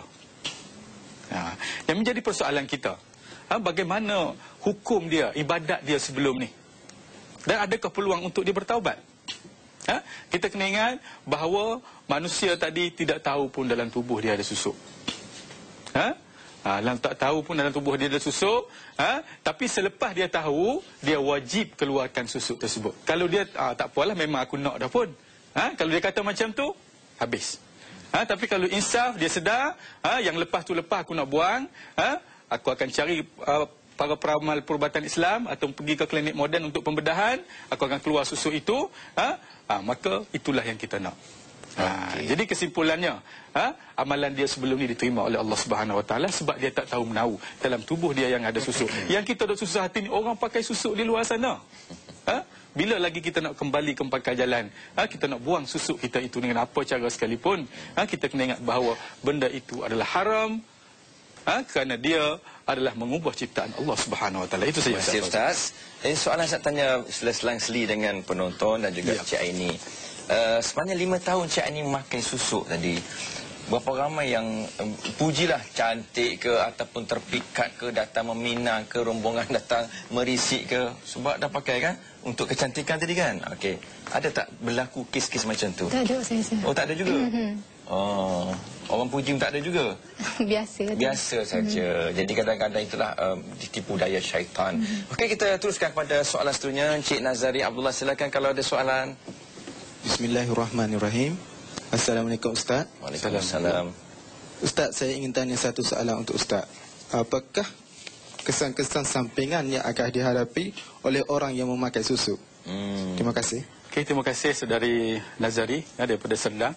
S2: Ha, yang menjadi persoalan kita, ha, bagaimana hukum dia, ibadat dia sebelum ni? Dan adakah peluang untuk dia bertaubat? Ha? Kita kena ingat bahawa manusia tadi tidak tahu pun dalam tubuh dia ada susuk. Ha? Ha, dalam tak tahu pun dalam tubuh dia ada susuk. Ha? Tapi selepas dia tahu, dia wajib keluarkan susuk tersebut. Kalau dia, ah, tak apalah, memang aku nak dah pun. Ha? Kalau dia kata macam tu, habis. Ha? Tapi kalau insaf, dia sedar, ha? yang lepas tu lepas aku nak buang, ha? aku akan cari uh, para peramal perubatan Islam atau pergi ke klinik moden untuk pembedahan, aku akan keluar susuk itu, ha? Ha, maka itulah yang kita nak. Ha, okay. Jadi kesimpulannya, ha, amalan dia sebelum ni diterima oleh Allah Subhanahu Wa Taala sebab dia tak tahu menahu dalam tubuh dia yang ada susuk. Yang kita dah susah hati ni, orang pakai susuk di luar sana. Ha? Bila lagi kita nak kembali ke pangkal jalan, ha, kita nak buang susuk kita itu dengan apa cara sekalipun, ha, kita kena ingat bahawa benda itu adalah haram, ha, kerana dia adalah mengubah ciptaan Allah Subhanahu Wa Taala. Itu saja.
S1: Terima kasih Ustaz. Jadi soalan saya tanya selang-seli dengan penonton dan juga ya. Cik Aini. Uh, sepanjang lima tahun Cik Aini memakai susuk tadi, berapa ramai yang um, pujilah cantik ke ataupun terpikat ke, datang meminang ke, rombongan datang merisik ke sebab dah pakai kan untuk kecantikan tadi kan. Okey. Ada tak berlaku kes-kes macam tu?
S3: Tak ada saya. saya.
S1: Oh, tak ada juga.
S3: Mm-hmm.
S1: Oh, orang puji tak ada juga.
S3: Biasa.
S1: Biasa saja. Mm-hmm. Jadi kadang-kadang itulah um, ditipu daya syaitan. Mm-hmm. Okey, kita teruskan kepada soalan seterusnya. Encik Nazari Abdullah, silakan kalau ada soalan.
S6: Bismillahirrahmanirrahim. Assalamualaikum Ustaz.
S1: Waalaikumsalam.
S6: Ustaz, saya ingin tanya satu soalan untuk Ustaz. Apakah kesan-kesan sampingan yang akan dihadapi oleh orang yang memakai susuk? Hmm. Terima kasih.
S2: Okay, terima kasih saudari Nazari daripada Serdang.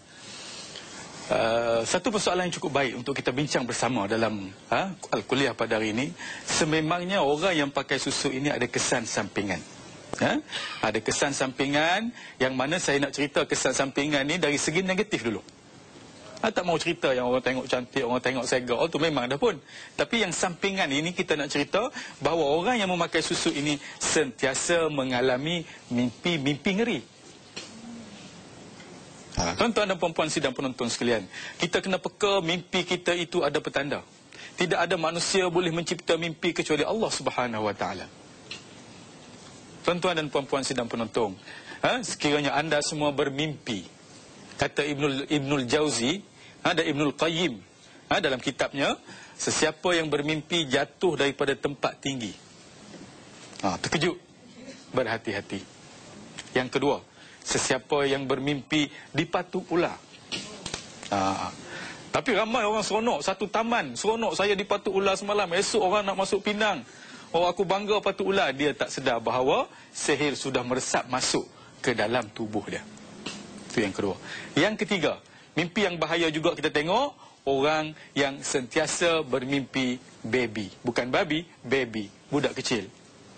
S2: Uh, satu persoalan yang cukup baik untuk kita bincang bersama dalam ha, kuliah pada hari ini. Sememangnya orang yang pakai susuk ini ada kesan sampingan. Ha? Ada kesan sampingan yang mana saya nak cerita kesan sampingan ni dari segi negatif dulu. Ha, tak mau cerita yang orang tengok cantik, orang tengok segar, oh tu memang dah pun. Tapi yang sampingan ini kita nak cerita bahawa orang yang memakai susu ini sentiasa mengalami mimpi-mimpi ngeri. Ha, tuan-tuan dan puan-puan sidang penonton sekalian, kita kena peka mimpi kita itu ada petanda. Tidak ada manusia boleh mencipta mimpi kecuali Allah Subhanahu Wa Taala. Tuan-tuan dan puan-puan sidang penonton, ha, sekiranya anda semua bermimpi, kata Ibnul Ibnul Jauzi, ha, dan Ibnul Qayyim, ha, dalam kitabnya, sesiapa yang bermimpi jatuh daripada tempat tinggi, ha, terkejut, berhati-hati. Yang kedua, sesiapa yang bermimpi dipatuk ular. Ha, tapi ramai orang seronok, satu taman seronok, saya dipatuk ular semalam, esok orang nak masuk Pinang, oh aku bangga patuk ular. Dia tak sedar bahawa sihir sudah meresap masuk ke dalam tubuh dia. Itu yang kedua. Yang ketiga, mimpi yang bahaya juga kita tengok, orang yang sentiasa bermimpi baby. Bukan babi, baby, budak kecil.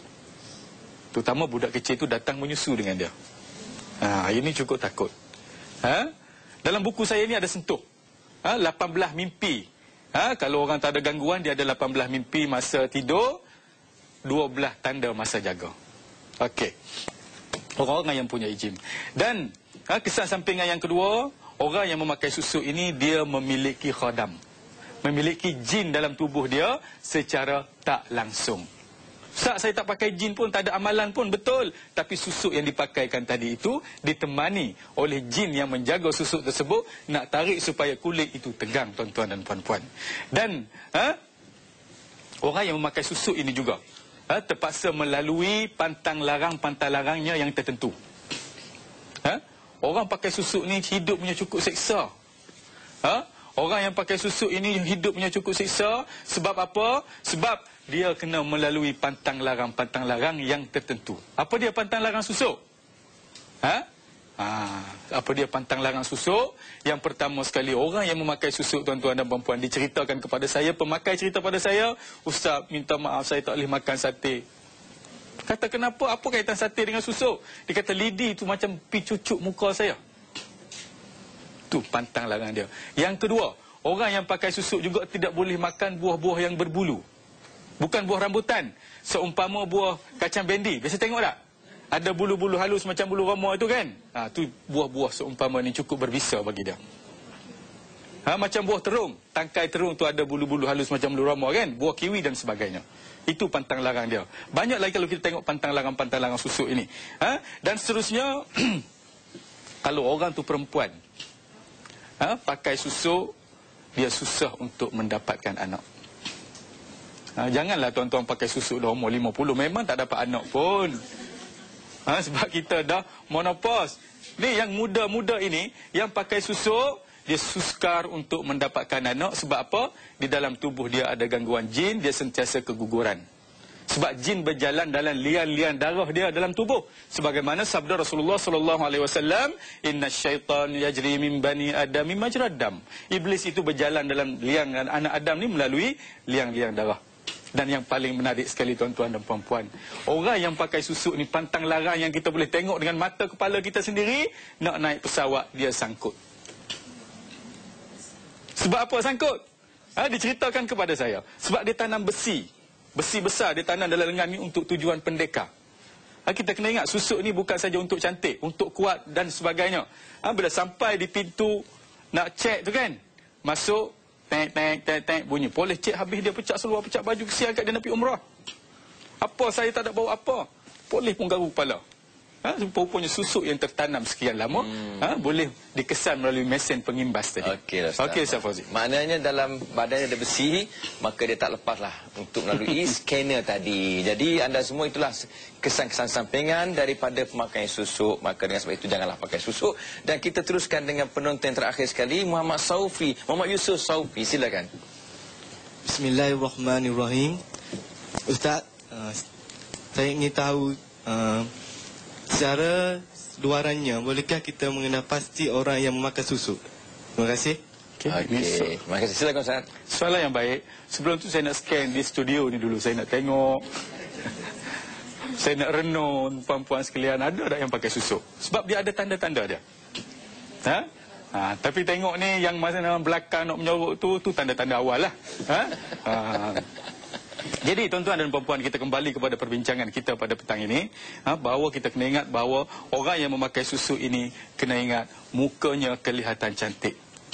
S2: Terutama budak kecil itu datang menyusu dengan dia. Ha, ini cukup takut. Ha? Dalam buku saya ni ada sentuh, ha, lapan belas mimpi. Ha, kalau orang tak ada gangguan, dia ada lapan belas mimpi masa tidur, dua belas tanda masa jaga. Okey. Orang-orang yang punya jin. Dan ha, kesan sampingan yang kedua, orang yang memakai susu ini dia memiliki khadam, memiliki jin dalam tubuh dia secara tak langsung. Ustaz, saya tak pakai jin pun, tak ada amalan pun, betul. Tapi susuk yang dipakaikan tadi itu ditemani oleh jin yang menjaga susuk tersebut, nak tarik supaya kulit itu tegang, tuan-tuan dan puan-puan. Dan ha, orang yang memakai susuk ini juga ha, terpaksa melalui pantang larang-pantang larangnya yang tertentu. Ha? Orang pakai susuk ni hidupnya cukup seksa. Ha? Orang yang pakai susuk ini hidupnya cukup seksa. Sebab apa? Sebab dia kena melalui pantang larang-pantang larang yang tertentu. Apa dia pantang larang susuk? Ha? Ha, apa dia pantang larang susuk? Yang pertama sekali, orang yang memakai susuk, tuan-tuan dan puan-puan, diceritakan kepada saya, pemakai cerita pada saya, Ustaz, minta maaf saya tak boleh makan sate. Kata kenapa? Apa kaitan sate dengan susuk? Dia kata lidi tu macam pi cucuk muka saya. Tu pantang larang dia. Yang kedua, orang yang pakai susuk juga tidak boleh makan buah-buah yang berbulu. Bukan buah rambutan. Seumpama buah kacang bendi. Biasa tengok tak? Ada bulu-bulu halus macam bulu roma itu kan? Ha, tu buah-buah seumpama ni cukup berbisa bagi dia. Ha, macam buah terung. Tangkai terung tu ada bulu-bulu halus macam bulu roma kan? Buah kiwi dan sebagainya. Itu pantang larang dia. Banyak lagi kalau kita tengok pantang larang-pantang larang susuk ini. Ha? Dan seterusnya, kalau orang tu perempuan, ha, pakai susuk, dia susah untuk mendapatkan anak. Ha, janganlah tuan-tuan pakai susuk dah umur lima puluh, memang tak dapat anak pun. Ha, sebab kita dah menopause. Ni yang muda-muda ini, yang pakai susuk, dia sukar untuk mendapatkan anak. Sebab apa? Di dalam tubuh dia ada gangguan jin, dia sentiasa keguguran. Sebab jin berjalan dalam lian-lian darah dia dalam tubuh. Sebagaimana sabda Rasulullah sallallahu alaihi wasallam, "Inna syaitan yajri min bani Adam majrad dam." Iblis itu berjalan dalam liang anak Adam ni melalui liang-liang darah. Dan yang paling menarik sekali, tuan-tuan dan puan-puan, orang yang pakai susuk ni pantang larang yang kita boleh tengok dengan mata kepala kita sendiri, nak naik pesawat dia sangkut. Sebab apa sangkut? Ha, diceritakan kepada saya. Sebab dia tanam besi. Besi besar dia tanam dalam lengan ni untuk tujuan pendekar. Ha, kita kena ingat, susuk ni bukan saja untuk cantik, untuk kuat dan sebagainya. Ha, bila sampai di pintu nak cek tu kan, masuk, tek tek tek tek bunyi. Boleh cek habis dia pecah seluar, pecah baju, kesian kat dia nak pergi umrah. Apa saya tak ada bawa apa? Boleh pun garu kepala. Ha, rupanya susuk yang tertanam sekian lama, hmm. ha, boleh dikesan melalui mesin pengimbas tadi.
S1: Okey, Ustaz.
S2: Okey, Ustaz Fauzi.
S1: Maknanya dalam badannya ada besi, maka dia tak lepaslah untuk melalui scanner tadi. Jadi anda semua itulah kesan-kesan sampingan daripada pemakaian susuk. Maka dengan sebab itu janganlah pakai susuk. Dan kita teruskan dengan penonton terakhir sekali, Muhammad Saufi, Muhammad Yusuf Saufi, silakan.
S7: Bismillahirrahmanirrahim. Ustaz, uh, saya ingin tahu uh, secara luarannya, bolehkah kita mengenal pasti orang yang memakai susuk? Terima kasih.
S1: Okey, okay. Terima kasih. Silakan Ustaz.
S2: Soalan yang baik. Sebelum tu saya nak scan di studio ni dulu. Saya nak tengok. Saya nak renung, puan-puan sekalian, ada tak yang pakai susuk? Sebab dia ada tanda-tanda dia. Ha? Ha, tapi tengok ni yang masa dalam belakang nak menyorok tu, tu tanda-tanda awal lah. Ha? Ha. Jadi tuan-tuan dan puan-puan, kita kembali kepada perbincangan kita pada petang ini, ha, bahawa kita kena ingat bahawa orang yang memakai susuk ini kena ingat mukanya kelihatan cantik.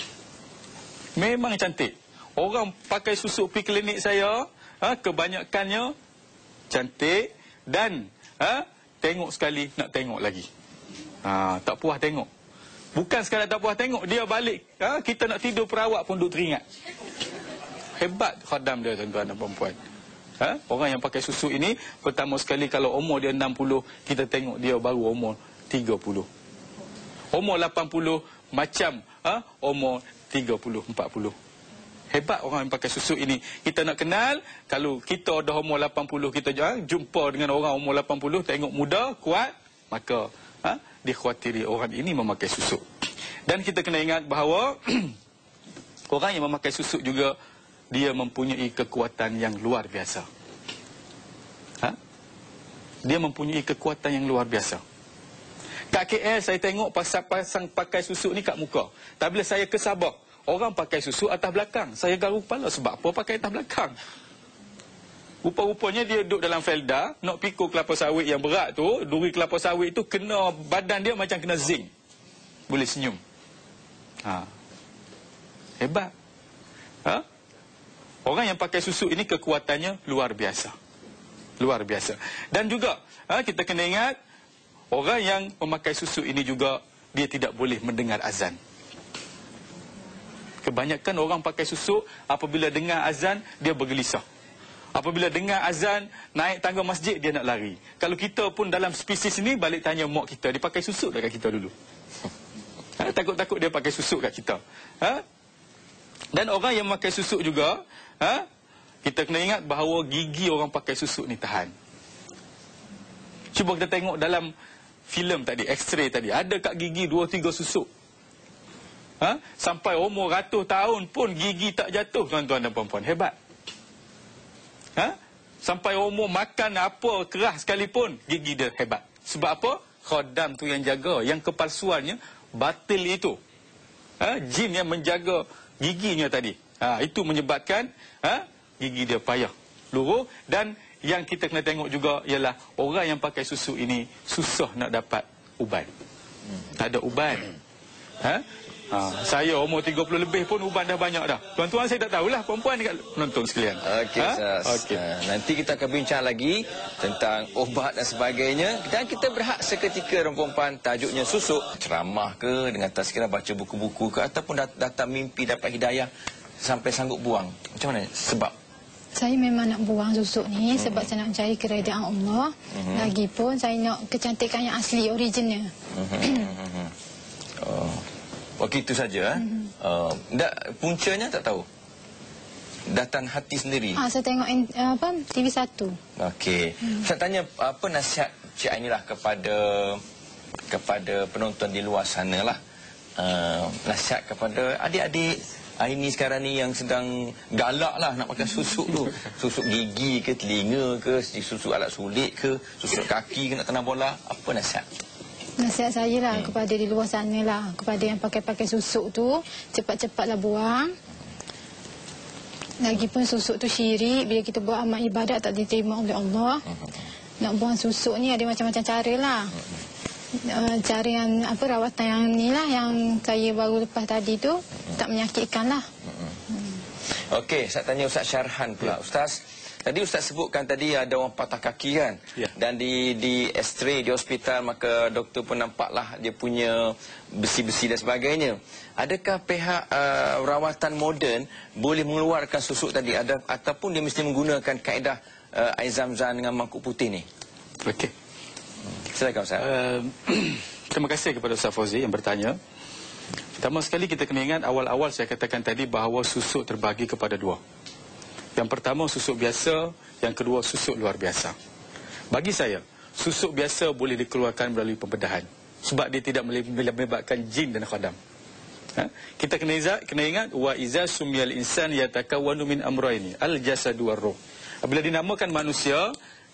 S2: Memang cantik. Orang pakai susuk pergi klinik saya, ha, kebanyakannya cantik dan ha, tengok sekali nak tengok lagi. Ha, tak puas tengok. Bukan sekadar tak puas tengok, dia balik. Ha, kita nak tidur perawat pun duk teringat. Hebat khadam dia tuan-tuan dan puan-puan. Ha? Orang yang pakai susuk ini, pertama sekali kalau umur dia enam puluh, kita tengok dia baru umur tiga puluh. Umur lapan puluh macam ha? umur tiga puluh, empat puluh. Hebat orang yang pakai susuk ini. Kita nak kenal, kalau kita dah umur lapan puluh, kita ha? jumpa dengan orang umur lapan puluh, tengok muda, kuat, maka ha? dikhawatiri orang ini memakai susuk. Dan kita kena ingat bahawa orang yang memakai susuk juga, dia mempunyai kekuatan yang luar biasa. Ha? Dia mempunyai kekuatan yang luar biasa. Kat K L saya tengok pasang-pasang pakai susuk ni kat muka. Tapi bila saya ke Sabah, orang pakai susuk atas belakang. Saya garuk kepala, sebab apa pakai atas belakang? Rupa-rupanya dia duduk dalam felda, nak pikul kelapa sawit yang berat tu, duri kelapa sawit tu kena badan dia macam kena zinc. Boleh senyum. Ha. Hebat. Ha? Orang yang pakai susuk ini kekuatannya luar biasa. Luar biasa. Dan juga ha, kita kena ingat, orang yang memakai susuk ini juga, dia tidak boleh mendengar azan. Kebanyakan orang pakai susuk, apabila dengar azan, dia bergelisah. Apabila dengar azan, naik tangga masjid, dia nak lari. Kalau kita pun dalam spesies ini, balik tanya mak kita, dia pakai susuk tak kat kita dulu? Ha, takut-takut dia pakai susuk kat kita. Ha? Dan orang yang memakai susuk juga, ha? kita kena ingat bahawa gigi orang pakai susuk ni tahan. Cuba kita tengok dalam filem tadi, X-ray tadi, ada kat gigi dua tiga susuk. Ha? Sampai umur ratus tahun pun gigi tak jatuh, tuan-tuan dan puan-puan. Hebat. Ha? Sampai umur makan apa keras sekalipun, gigi dia hebat. Sebab apa? Khodam tu yang jaga, yang kepalsuannya batil itu. Ha? Jin yang menjaga giginya tadi. Ha, itu menyebabkan ha, gigi dia payah, luruh. Dan yang kita kena tengok juga ialah orang yang pakai susuk ini susah nak dapat ubat. Tak ada ubat. Ha? Ha, saya umur tiga puluh lebih pun ubat dah banyak dah. Tuan-tuan saya tak tahulah, puan-puan dekat penonton sekalian.
S1: Okey, ha? Okay. Uh, nanti kita akan bincang lagi tentang ubat dan sebagainya. Dan kita berehat seketika, puan-puan, tajuknya susuk. Ceramah ke, dengan tazkirah baca buku-buku ke, ataupun dat datang mimpi dapat hidayah sampai sanggup buang. Macam mana? Sebab
S3: saya memang nak buang susuk ni, hmm. sebab saya nak mencari keredaan Allah. Hmm. Lagipun saya nak kecantikan yang asli, originnya.
S1: Hmm. Oh. Okey, itu saja. Mm-hmm. uh, tak, puncanya tak tahu. Datang hati sendiri.
S3: Ah, saya tengok uh, apa T V satu.
S1: Okey. Mm. Saya tanya apa nasihat Cik Aini lah kepada kepada penonton di luar sana lah. Uh, nasihat kepada adik-adik Aini sekarang ni yang sedang galak lah nak makan susuk tu. Susuk gigi ke, telinga ke, susuk alat sulit ke, susuk kaki ke nak tanam bola. Apa nasihat?
S3: Nasihat saya lah hmm. kepada di luar sana lah, kepada yang pakai-pakai susuk tu, cepat-cepatlah buang. Lagipun susuk tu syirik, bila kita buat amal ibadat tak diterima oleh Allah. Hmm. Nak buang susuk ni ada macam-macam cara lah. Hmm. Uh, cara yang apa rawatan yang ni lah, yang saya baru lepas tadi tu, hmm. tak menyakitkan lah. Hmm.
S1: Hmm. Okey, saya tanya Ustaz Syarhan pula. Ustaz, tadi Ustaz sebutkan tadi ada orang patah kaki kan? Ya. Dan di di X-ray di hospital, maka doktor pun nampaklah dia punya besi-besi dan sebagainya. Adakah pihak uh, rawatan moden boleh mengeluarkan susuk tadi, ada ataupun dia mesti menggunakan kaedah uh, air zam-zam dengan mangkuk putih ni?
S2: Okey.
S1: Silakan Ustaz.
S2: Uh, terima kasih kepada Ustaz Fauzi yang bertanya. Pertama sekali kita kena ingat, awal-awal saya katakan tadi bahawa susuk terbagi kepada dua. Yang pertama susuk biasa, yang kedua susuk luar biasa. Bagi saya, susuk biasa boleh dikeluarkan melalui pembedahan, sebab dia tidak melibatkan jin dan khadam. Ha? Kita kena ingat, kena ingat wa iza sumiyal insan yatakawwanu min amrayni al jasadu war ruh. Bila dinamakan manusia,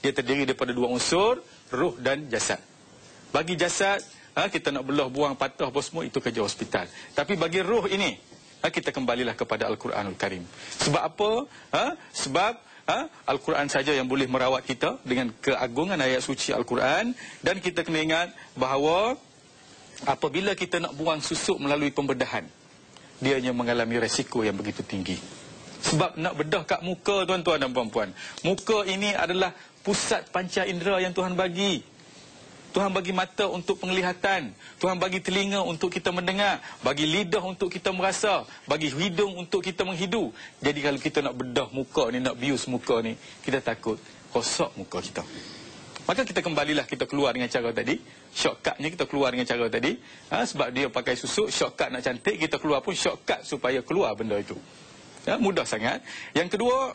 S2: Dia terdiri daripada dua unsur, ruh dan jasad. Bagi jasad, ha, kita nak belah, buang, patah apa semua, itu kerja hospital. Tapi bagi ruh ini, ha, kita kembalilah kepada Al-Quranul Karim. Sebab apa? Ha? Sebab ha, Al-Quran saja yang boleh merawat kita dengan keagungan ayat suci Al-Quran. Dan kita kena ingat bahawa apabila kita nak buang susuk melalui pembedahan, dia hanya mengalami resiko yang begitu tinggi. Sebab nak bedah kat muka, tuan-tuan dan puan-puan, muka ini adalah pusat panca indera yang Tuhan bagi. Tuhan bagi mata untuk penglihatan, Tuhan bagi telinga untuk kita mendengar, bagi lidah untuk kita merasa, bagi hidung untuk kita menghidu. Jadi kalau kita nak bedah muka ni, nak bius muka ni, kita takut rosak muka kita. Maka kita kembalilah, kita keluar dengan cara tadi. Shortcutnya kita keluar dengan cara tadi. Ha, sebab dia pakai susuk, shortcut nak cantik, kita keluar pun shortcut supaya keluar benda itu. Ya, mudah sangat. Yang kedua,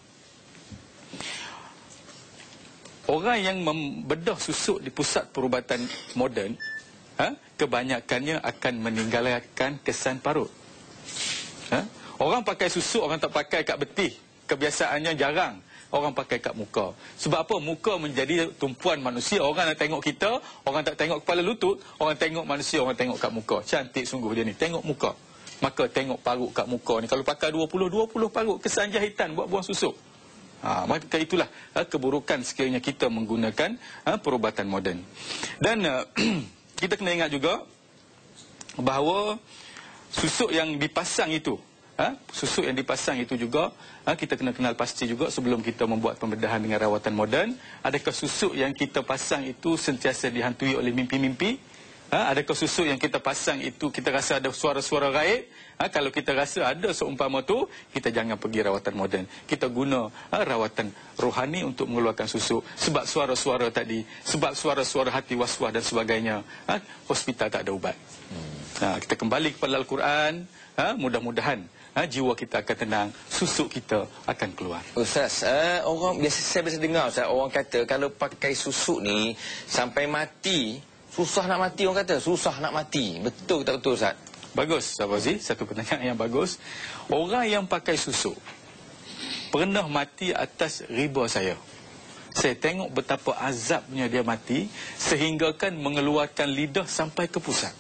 S2: orang yang membedah susuk di pusat perubatan moden, ha, kebanyakannya akan meninggalkan kesan parut. Ha? Orang pakai susuk, orang tak pakai kat betih. Kebiasaannya jarang orang pakai kat muka. Sebab apa? Muka menjadi tumpuan manusia. Orang nak tengok kita, orang tak tengok kepala lutut, orang tengok manusia, orang tengok kat muka. Cantik sungguh dia ni, tengok muka. Maka tengok parut kat muka ni. Kalau pakai dua puluh dua puluh parut, kesan jahitan buat buang susuk. Ha, maka itulah ha, keburukan sekiranya kita menggunakan ha, perubatan moden. Dan uh, kita kena ingat juga bahawa susuk yang dipasang itu, ha, susuk yang dipasang itu juga, ha, kita kena kenal pasti juga sebelum kita membuat pembedahan dengan rawatan moden. Adakah susuk yang kita pasang itu sentiasa dihantui oleh mimpi-mimpi? Ha, adakah susuk yang kita pasang itu kita rasa ada suara-suara gaib? Ha, kalau kita rasa ada seumpama tu, kita jangan pergi rawatan moden. Kita guna ha, rawatan rohani untuk mengeluarkan susuk. Sebab suara-suara tadi, sebab suara-suara hati was-was dan sebagainya, ha, hospital tak ada ubat. Ha, kita kembali kepada Al-Quran, ha, mudah-mudahan ha, jiwa kita akan tenang, susuk kita akan keluar.
S1: Ustaz, uh, orang biasa saya biasa dengar Ustaz, orang kata kalau pakai susuk ni sampai mati, susah nak mati, orang kata susah nak mati. Betul ke tak betul Ustaz?
S2: Bagus, Sabazi, satu pertanyaan yang bagus. Orang yang pakai susuk pernah mati atas riba saya. Saya tengok betapa azabnya dia mati, sehingga kan mengeluarkan lidah sampai ke pusat.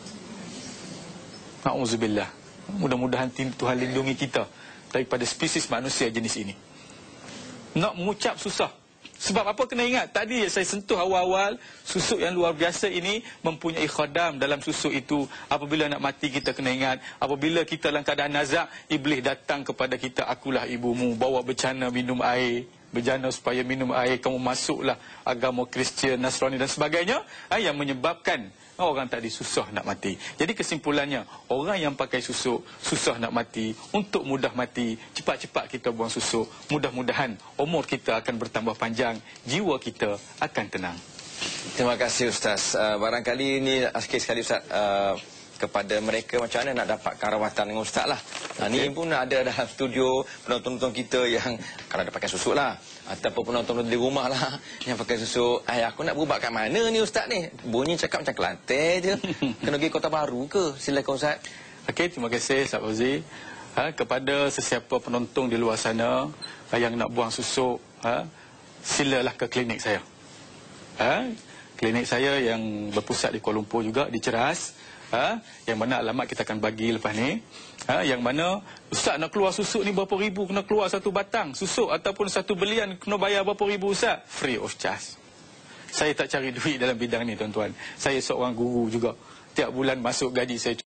S2: Na'udzubillah. Mudah-mudahan Tuhan lindungi kita daripada spesies manusia jenis ini. Nak mengucap susah. Sebab apa kena ingat, tadi saya sentuh awal-awal, susuk yang luar biasa ini mempunyai khadam dalam susuk itu. Apabila nak mati kita kena ingat, apabila kita dalam keadaan nazak, iblis datang kepada kita, akulah ibumu, bawa bencana minum air, bencana supaya minum air, kamu masuklah agama Kristian, Nasrani dan sebagainya, yang menyebabkan orang tadi susah nak mati. Jadi kesimpulannya, orang yang pakai susuk susah nak mati. Untuk mudah mati, cepat-cepat kita buang susuk. Mudah-mudahan umur kita akan bertambah panjang, jiwa kita akan tenang.
S1: Terima kasih Ustaz. Uh, barangkali ini akhir sekali Ustaz, uh, kepada mereka macam mana nak dapatkan rawatan dengan Ustaz lah. Okay. Ini pun ada dalam studio penonton-penonton kita yang kalau ada pakai susuk lah, ataupun penonton di rumah lah yang pakai susuk. Eh, aku nak berubat kat mana ni Ustaz ni? Bunyi cakap macam Kelantan je. Kena pergi Kota Baru ke? Silakan Ustaz.
S2: Okey, terima kasih Ustaz Fauzi. Ha, kepada sesiapa penonton di luar sana ha, yang nak buang susuk, ha, silalah ke klinik saya. Ha, klinik saya yang berpusat di Kuala Lumpur juga, di Ceras. Ha, yang mana alamat kita akan bagi lepas ni. Ha, yang mana Ustaz nak keluar susuk ni berapa ribu, kena keluar satu batang susuk ataupun satu belian kena bayar berapa ribu Ustaz? Free of charge. Saya tak cari duit dalam bidang ni tuan-tuan. Saya seorang guru juga. Tiap bulan masuk gaji saya